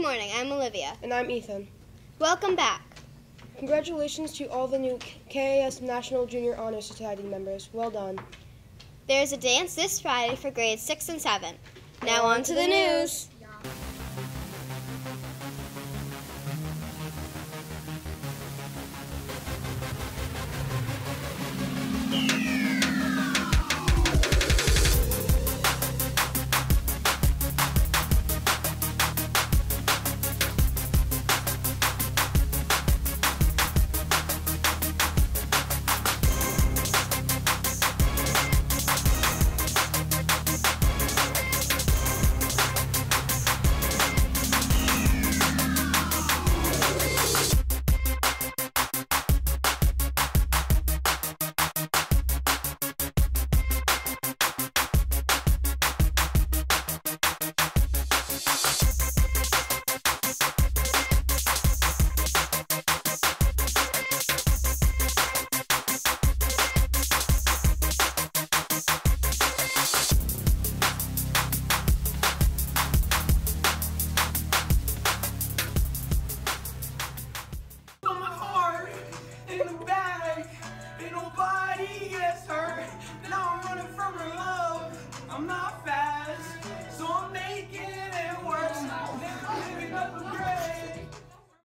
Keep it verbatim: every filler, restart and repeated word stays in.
morning. I'm Olivia. And I'm Ethan. Welcome back. Congratulations to all the new K I S National Junior Honor Society members. Well done. There's a dance this Friday for grades six and seven. Now on to the news. Nobody gets hurt. Now I'm running from her love. I'm not